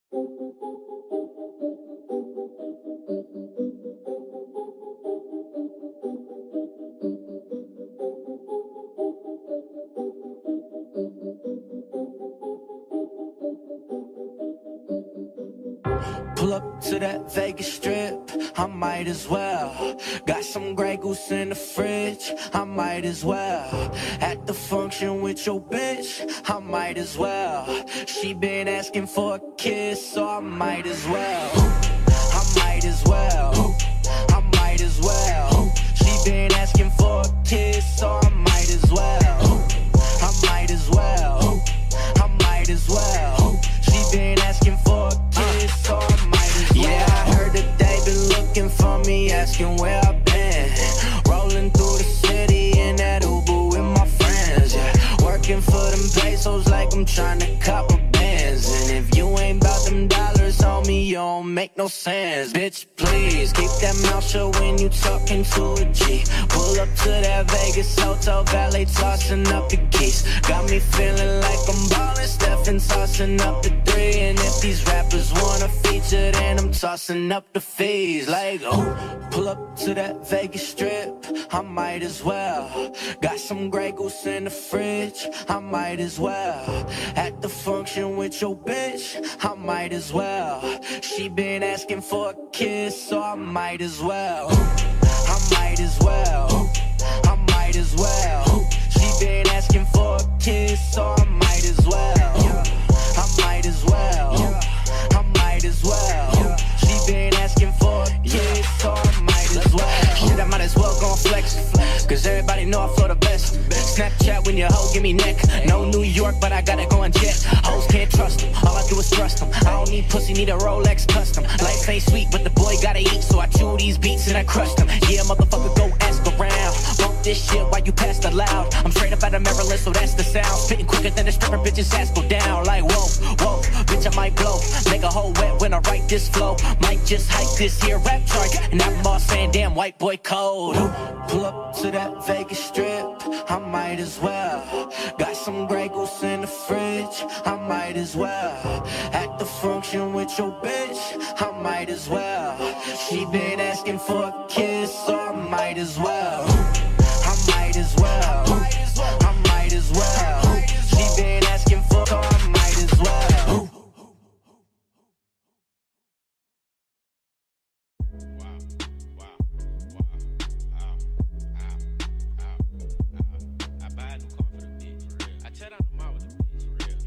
Pull up to that Vegas strip, I might as well. Got some Grey Goose in the fridge, I might as well. At the function with your bitch, I might as well. She been asking for a kiss, so I might as well. I might as well. I might as well. She been asking for a kiss, so I might as well. I might as well. I might as well. She been asking for a kiss, so I might as well. Yeah, I heard that they been looking for me, asking where I've been. Rolling through the city in that Uber with my friends, yeah. Working for them pesos like I'm trying to cop a Benz. And if you ain't bout them dollars, homie, you don't make no sense. Bitch, please, keep that mouth shut when you talking to a G. Pull up to that Vegas hotel, valet tossing up the keys. Got me feeling like I'm ballin', Stephen tossing up the three. And if these rappers wanna feature, then I'm tossing up the fees. Like, oh, pull up to that Vegas strip, I might as well. Got some Grey Goose in the fridge, I might as well. At the function with your bitch, I might as well. She been asking for a kiss, so I might as well. I might as well. I might as well. She been asking for a kiss, so I might as well. I might as well. I might as well. She been asking for a kiss, so I might as well. Shit, I might as well go and flex, cause everybody know I flow the best. Snapchat when your hoe give me neck. No New York, but I gotta go and jet. Hoes can't trust them, all I do is trust them. I don't need pussy, need a Rolex custom. Life ain't sweet, but the boy gotta eat, so I chew these beats and I crush them. Yeah, motherfucker, go ask around. Bump this shit while you pass the loud. I'm straight up out of Maryland, so that's the sound. Spitting quicker than a stripper, bitch's ass go down. Like whoa, whoa, bitch, I might blow. Make a hole wet when I write this flow. Might just hike this here rap chart, and I'm all saying damn white boy code. Pull up to that Vegas strip, I might as well. Got some Grey Goose in the fridge, I might as well. At the function with your bitch, I might as well. She been asking for a kiss, so I might as well. I might as well. I might as well.